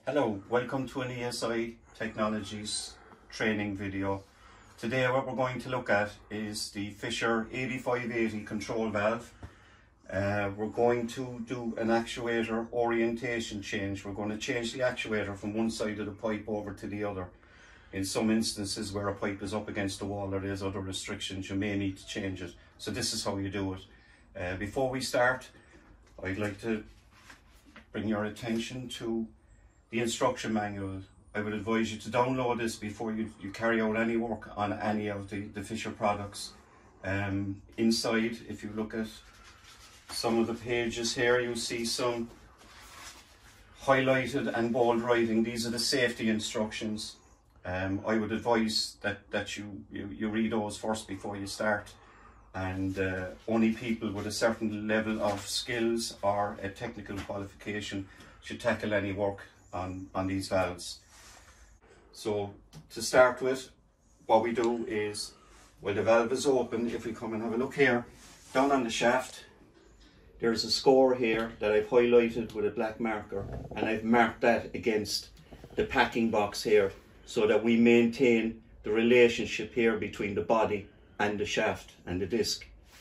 Hello, welcome to an ESI Technologies training video. Today what we're going to look at is the Fisher 8580 control valve. We're going to do an actuator orientation change. We're going to change the actuator from one side of the pipe over to the other. In some instances where a pipe is up against the wall or there's other restrictions, you may need to change it. So this is how you do it. Before we start, I'd like to bring your attention to the instruction manual. I would advise you to download this before you carry out any work on any of the Fisher products. Inside, if you look at some of the pages here, you'll see some highlighted and bold writing. These are the safety instructions. I would advise that you read those first before you start, and only people with a certain level of skills or a technical qualification should tackle any work on these valves. So to start with, what we do is, while the valve is open, if we come and have a look here, down on the shaft, there's a score here that I've highlighted with a black marker, and I've marked that against the packing box here so that we maintain the relationship here between the body and the shaft and the disc.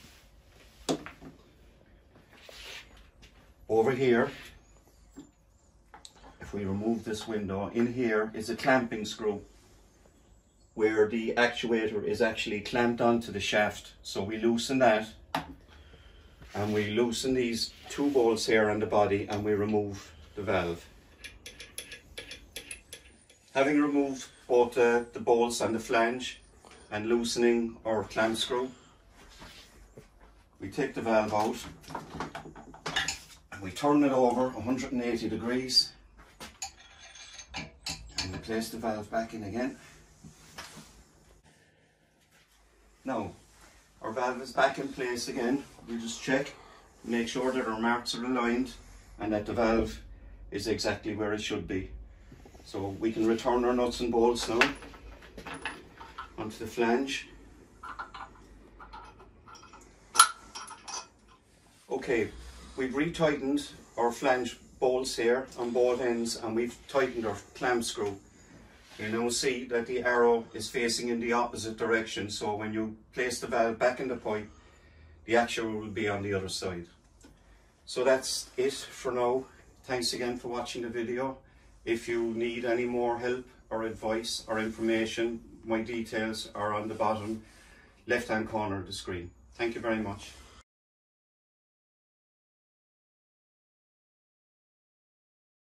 Over here, if we remove this window, in here is a clamping screw where the actuator is actually clamped onto the shaft. So we loosen that, and we loosen these two bolts here on the body, and we remove the valve. Having removed both the bolts and the flange and loosening our clamp screw, we take the valve out and we turn it over 180 degrees and we place the valve back in again. Now our valve is back in place again. We just check, make sure that our marks are aligned and that the valve is exactly where it should be. So we can return our nuts and bolts now onto the flange. Okay, we've retightened our flange bolts here on both ends, and we've tightened our clamp screw. You now see that the arrow is facing in the opposite direction, so when you place the valve back in the pipe, the actuator will be on the other side. So that's it for now. Thanks again for watching the video. If you need any more help or advice or information, my details are on the bottom left hand corner of the screen. Thank you very much.